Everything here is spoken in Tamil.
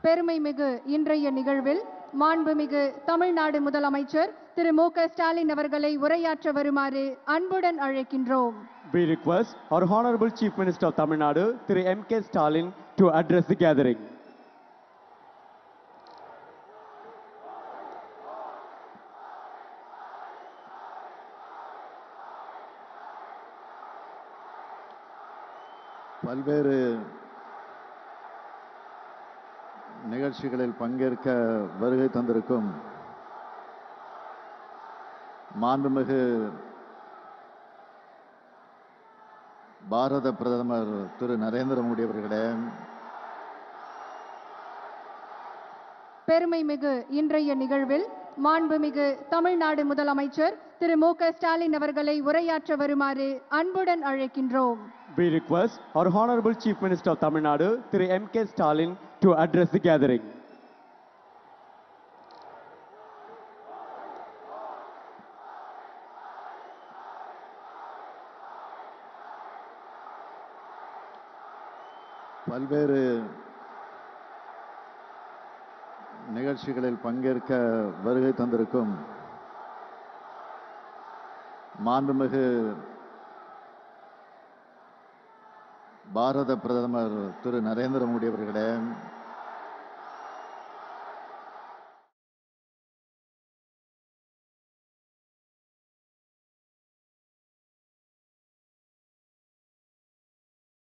பெருமைமிகு இன்றைய நிகழ்வில் மாண்புமிகு தமிழ்நாடு முதலமைச்சர் திரு மு.க. ஸ்டாலின் அவர்களை உரையாற்ற வருமாறு அன்புடன் அழைக்கின்றோம். We request our Honorable Chief Minister of Tamil Nadu, Thiru M.K. Stalin, to address the gathering. பல்வேறு நிகழ்ச்சிகளில் பங்கேற்க வருகை தந்திருக்கும் மாண்புமிகு பாரத பிரதமர் திரு நரேந்திர மோடி அவர்களே, பெருமைமிகு இன்றைய நிகழ்வில் மாண்புமிகு தமிழ்நாடு முதலமைச்சர் திரு மு.க. ஸ்டாலின் அவர்களை உரையாற்ற வருமாறு அன்புடன் அழைக்கின்றோம். We request our Honorable Chief Minister of Tamil Nadu, Thiru M.K. Stalin, to address the gathering. பல்வேறு நிகழ்ச்சிகளில் பங்கேற்க வருகை தந்திருக்கும் மாண்புமிகு பாரத பிரதமர் திரு நரேந்திர மோடி அவர்களே,